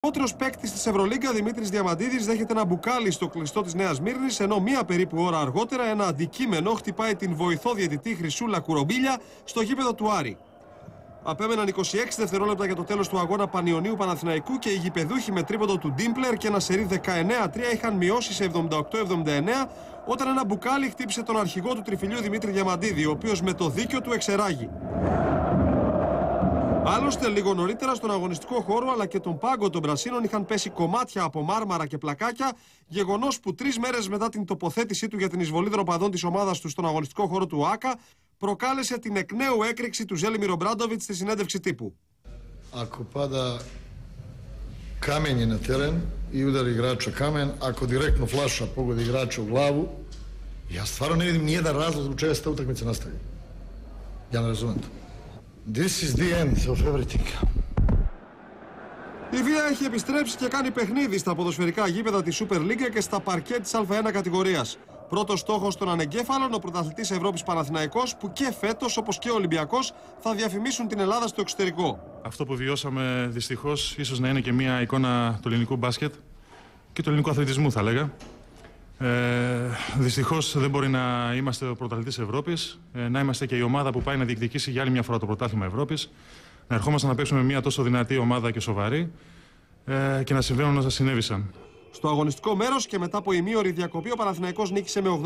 Νεότερος παίκτης της Ευρωλίγκα, Δημήτρης Διαμαντίδης, δέχεται ένα μπουκάλι στο κλειστό της Νέας Μύρνης, ενώ μία περίπου ώρα αργότερα ένα αντικείμενο χτυπάει την βοηθό διαιτητή Χρυσούλα Κουρομπίλια στο γήπεδο του Άρη. Απέμεναν 26 δευτερόλεπτα για το τέλος του αγώνα Πανιωνίου Παναθηναϊκού και οι γηπεδούχοι με τρίποντο του Ντίμπλερ και ένα σερί 19-3 είχαν μειώσει σε 78-79 όταν ένα μπουκάλι χτύπησε τον αρχηγό του τριφυλιού Δημήτρη Διαμαντίδη, ο οποίος με το δίκιο του εξεράγει. Άλλωστε, λίγο νωρίτερα στον αγωνιστικό χώρο αλλά και τον πάγκο των Πρασίνων είχαν πέσει κομμάτια από μάρμαρα και πλακάκια, γεγονός που 3 μέρες μετά την τοποθέτησή του για την εισβολή των οπαδών της ομάδας του στον αγωνιστικό χώρο του ΆΚΑ προκάλεσε την εκ νέου έκρηξη του Ζέλιμιρ Ομπράντοβιτς στη συνέντευξη τύπου. Ako pada kamenje na teren i udari igrača kamen, ako direktno flaša pogodi igrača u glavu, ja stvarno ne vidim nijedan razlog zbog čega se ta utakmica nastavi. Ja ne razumem to. This is the end of everything. Η βία έχει επιστρέψει και κάνει παιχνίδι στα ποδοσφαιρικά γήπεδα της Super League και στα παρκέ της Α1 κατηγορίας. Πρώτος στόχος των ανεγκέφαλων, ο πρωταθλητής Ευρώπης Παναθηναϊκός, που και φέτος, όπως και ο Ολυμπιακός, θα διαφημίσουν την Ελλάδα στο εξωτερικό. Αυτό που βιώσαμε δυστυχώς ίσως να είναι και μια εικόνα του ελληνικού μπάσκετ και του ελληνικού αθλητισμού, θα λέγα. Δυστυχώς δεν μπορεί να είμαστε ο πρωταθλητής Ευρώπης, να είμαστε και η ομάδα που πάει να διεκδικήσει για άλλη μια φορά το πρωτάθλημα Ευρώπης, να ερχόμαστε να παίξουμε μια τόσο δυνατή ομάδα και σοβαρή και να συμβαίνουν όσα συνέβησαν. Στο αγωνιστικό μέρος και μετά από ημίωρη διακοπή, ο Παναθηναϊκός νίκησε με